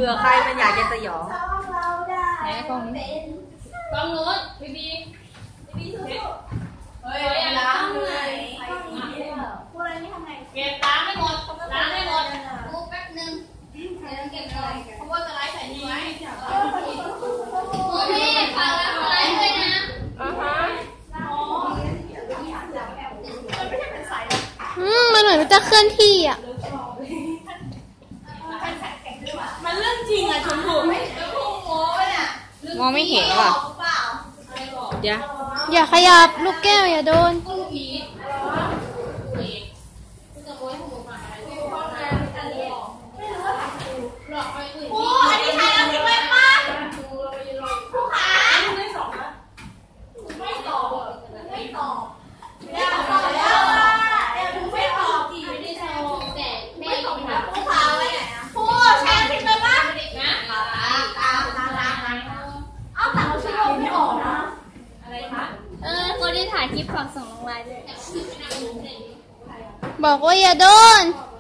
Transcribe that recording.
ผื่อใครมันอยากจะสยองไหนกล้องนี้กล้องนู้นบีเฮ้ยล้างเลยพวกอะไรนี่ทำไงเก็บล้างไม่หมดล้างไม่หมดกูแป๊บนึงเก็บเลยเพราะว่าจะไลฟ์ใส่นี้ไว้พี่ฝากแล้วไลฟ์ด้วยนะมันเหมือนจะเคลื่อนที่อ่ะมันเรื่องจริงอะชมพูมองไม่เห็นว่ะอย่าขยับลูกแก้วอย่าโดนโอ้อันนี้ใช้แล้วทิ้งไว้ป่ะผู้ขาไม่ตอบไม่ตอบแล้วไม่ตอบอีกไม่ได้โชว์แต่ไม่ตอบแล้วผู้ขาไว้ไหนอ่ะผู้แชร์ทิ้งไว้ป่ะนะเอาแต่เราชื่อไม่ออกนะอะไรคะคนที่ถ่ายคลิปฝากส่งลงไลน์ด้วยบอกว่าอย่าโดน